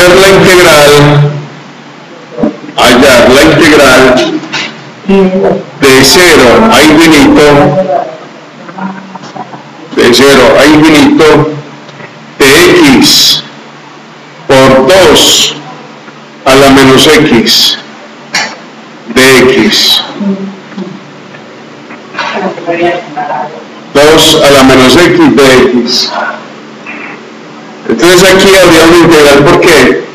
hallar la integral de 0 a infinito, de x por 2 a la menos x de x. 2 a la menos x de x. Entonces aquí habría una integral, ¿por qué?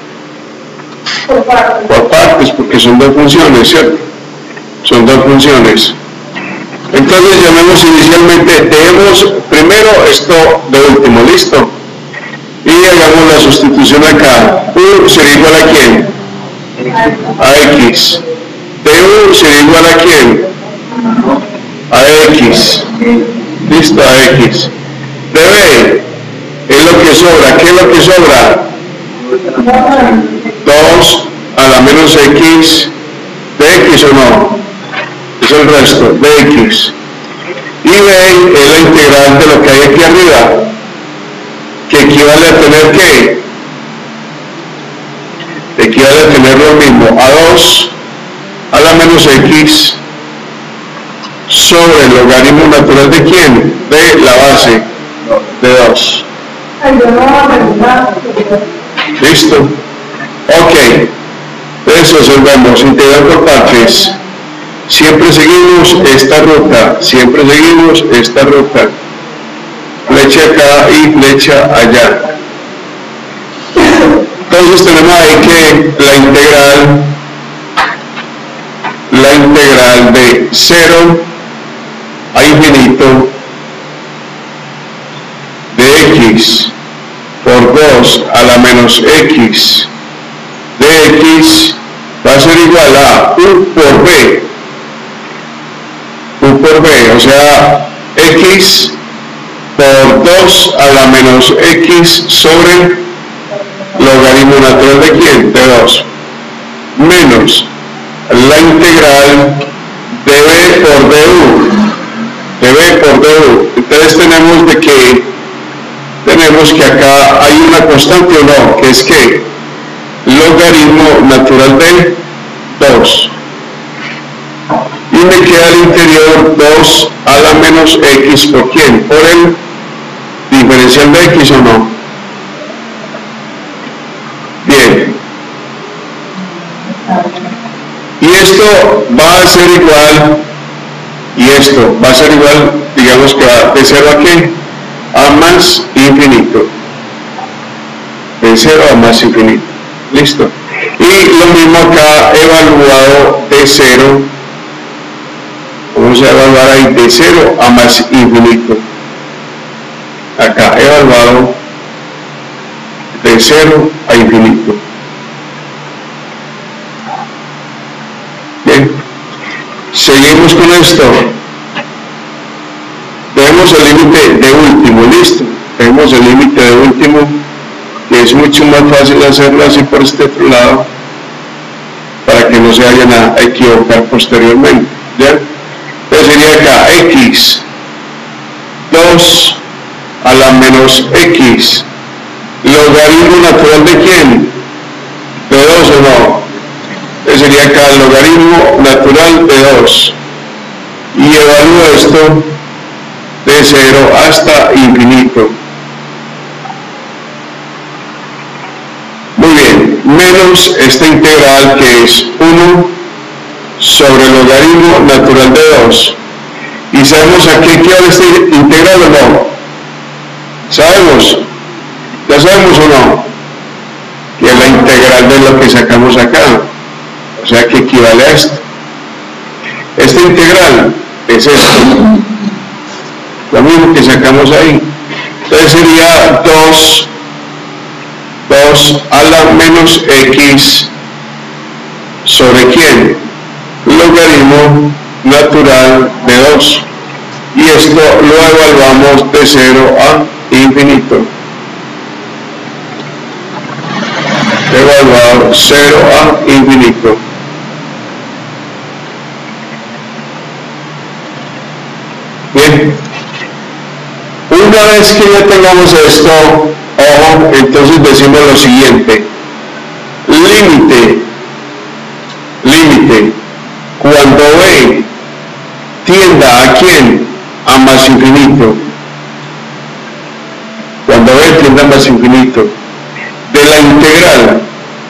Por partes, porque son dos funciones, ¿cierto? Son dos funciones. Entonces llamemos inicialmente, dejemos primero esto de último, ¿listo? Y hagamos la sustitución acá. U será igual a ¿quién? A x. Du será igual a ¿quién? A x. ¿Listo? A x. Db es lo que sobra. ¿Qué es lo que sobra? 2 a la menos x de x, ¿o no? Es el resto de x. Y b es la integral de lo que hay aquí arriba, que equivale a tener ¿qué? Equivale a tener lo mismo, a 2 a la menos x sobre el logaritmo natural de ¿quién? De la base de 2. ¿Listo? Ok. Entonces observamos, integral por partes. Siempre seguimos esta ruta, flecha acá y flecha allá. Entonces tenemos ahí que la integral de 0 a infinito de x por 2 a la menos x de x va a ser igual a u por b, o sea, x por 2 a la menos x sobre logaritmo natural de ¿quién? De 2, menos la integral de b por du, Entonces tenemos que acá hay una constante o no, que es que logaritmo natural de 2. Y me queda al interior 2 a la menos x por ¿quién? Por el diferencial de x, ¿o no? Bien. Y esto va a ser igual, digamos que va de 0 a ¿qué? A más infinito. De 0 a más infinito. Listo. Y lo mismo acá, evaluado de 0. Vamos a evaluar ahí de 0 a más infinito. Acá, evaluado de 0 a infinito. Bien. Seguimos con esto. Tenemos el límite de último, listo. Tenemos el límite de último, que es mucho más fácil hacerlo así por este otro lado, para que no se vayan a equivocar posteriormente. ¿Ya? Entonces sería acá x 2 a la menos x, logaritmo natural de ¿quién? De 2, ¿o no? Entonces sería acá el logaritmo natural de 2. Y evalúo esto de 0 hasta infinito. Muy bien, menos esta integral que es 1 sobre el logaritmo natural de 2. ¿Y sabemos a qué equivale esta integral o no? ¿Sabemos? ¿Ya sabemos o no? Que es la integral de lo que sacamos acá. O sea que equivale a esto. Esta integral es esto. Lo mismo que sacamos ahí. Entonces sería 2 a la menos x sobre ¿quién? Logaritmo natural de 2. Y esto lo evaluamos de 0 a infinito. Evaluado 0 a infinito. Bien. Una vez que ya tengamos esto, ojo, entonces decimos lo siguiente. límite, cuando B tienda ¿a quién? A más infinito. Cuando B tienda a más infinito. De la integral,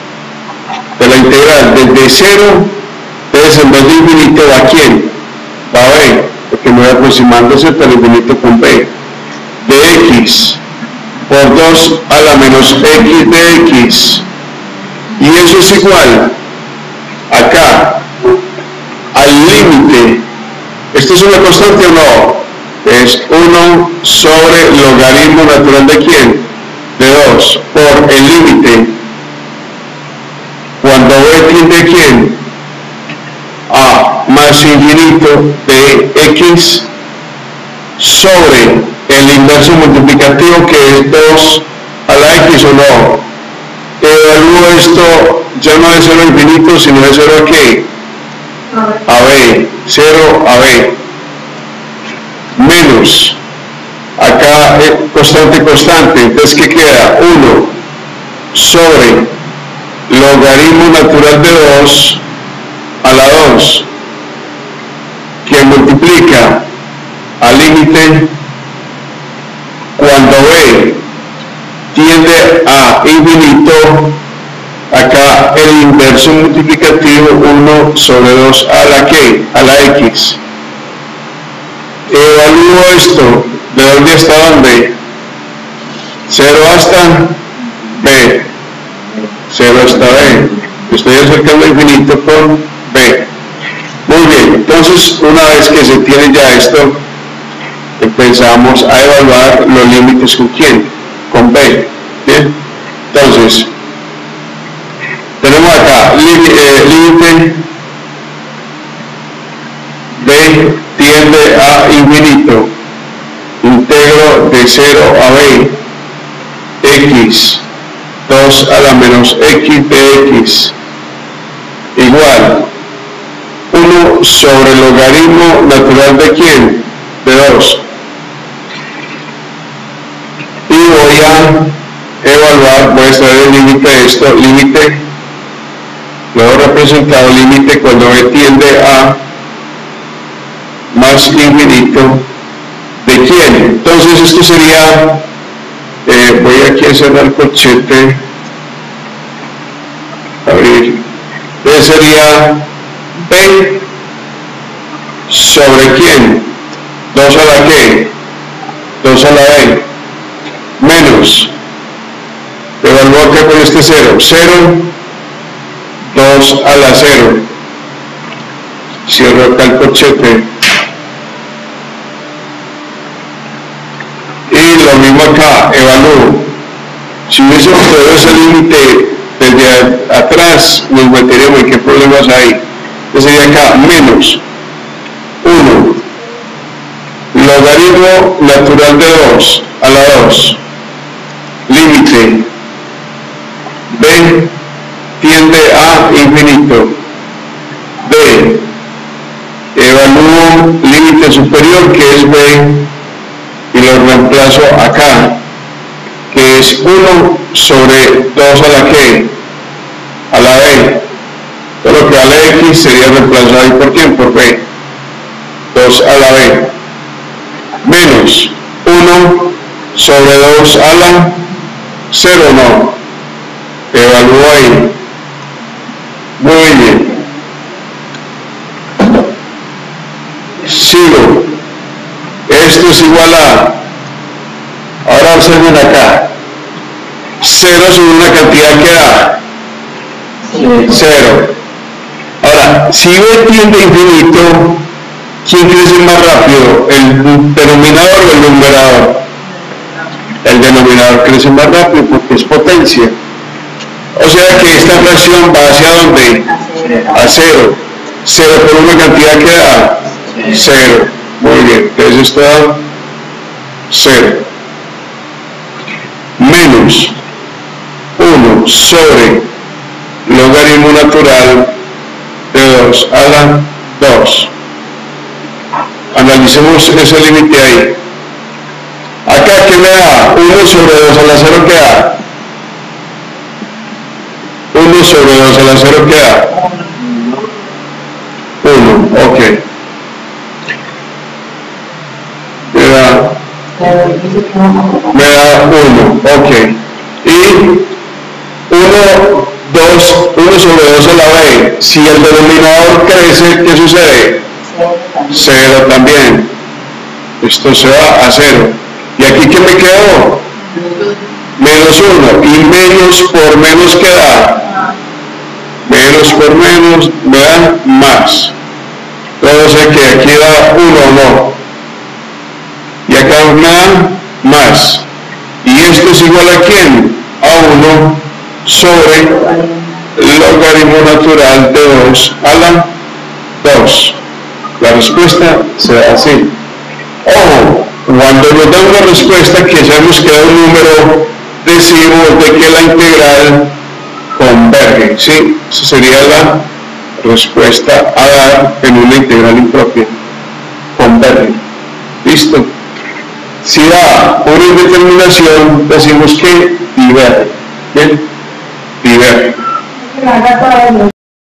desde 0, entonces en vez de infinito ¿a quién? Va a B, porque me voy aproximándose hasta el infinito con B. De X por 2 a la menos X de X. Y eso es igual acá al límite. ¿Esto es una constante o no? Es 1 sobre logaritmo natural de ¿quién? De 2 por el límite. Cuando B tiende a ¿quién? A más infinito de X sobre el inverso multiplicativo que es 2 a la X o no. Evalúo esto ya no de 0 a infinito, sino de 0 a ¿qué? A B, 0 a B, menos, acá constante, entonces ¿qué queda? 1 sobre logaritmo natural de 2 a la 2, que multiplica al límite cuando B tiende a infinito, acá el inverso multiplicativo 1 sobre 2 a la ¿qué? A la X. Evalúo esto, ¿de dónde hasta dónde? 0 hasta B, 0 hasta B. Estoy acercando al infinito con B. Muy bien, entonces una vez que se tiene ya esto, empezamos a evaluar los límites con ¿quién? Con B. ¿Bien? Entonces, tenemos acá límite B tiende a infinito, integro de 0 a B, X, 2 a la menos X de X, igual 1 sobre el logaritmo natural de ¿quién? De 2. Y voy a evaluar, voy a extraer el límite de esto, límite, lo he representado, límite cuando B tiende a más infinito de ¿quién? Entonces esto sería, voy aquí a cerrar el corchete, abrir, entonces sería B sobre ¿quién? 2 a la ¿qué? 2 a la B, menos, evalúo acá con este 0, 0, 2 a la 0, cierro acá el corchete, y lo mismo acá, evalúo. Si hubiésemos traído ese límite desde atrás, nos meteríamos en qué problemas hay. Entonces sería acá, menos 1, logaritmo natural de 2 a la 2, límite B tiende a infinito, B, evalúo límite superior que es B y lo reemplazo acá, que es 1 sobre 2 a la ¿qué? A la B. Todo lo que a la X sería reemplazado ahí por ¿quién? Por B. 2 a la B. Menos 1 sobre 2 a la 0, no. Evalúo ahí. Muy bien. Sigo. Esto es igual a, ahora observen acá, 0 sobre una cantidad que da 0. Ahora, si B tiende a infinito, ¿quién crece más rápido? ¿El denominador o el numerador? El denominador crece más rápido porque es potencia. O sea que esta fracción va hacia ¿dónde? A 0. 0 por una cantidad que da 0. Muy bien, entonces está 0. Menos 1 sobre logaritmo natural de 2 a la 2. Analicemos ese límite ahí. Acá, ¿qué me da? 1 sobre 2 a la 0, ¿qué da? 1 1 sobre 2 a la 0 queda 1, ok. Me da 1, ok. Y 1 sobre 2 a la b. Si el denominador crece, ¿qué sucede? 0 también. Esto se va a 0. ¿Y aquí qué me quedó? Menos 1. Y menos por menos ¿qué da? Menos por menos me da más. Entonces que aquí da 1 o no. Y acá me da más. ¿Y esto es igual a quién? A 1 sobre el logaritmo natural de 2 a la 2. La respuesta será así. Ojo, cuando nos dan una respuesta que sabemos que da un número, decimos de que la integral converge, ¿sí? Esa sería la respuesta a dar en una integral impropia. Converge. ¿Listo? Si da una indeterminación, decimos que diverge. ¿Bien? Diverge.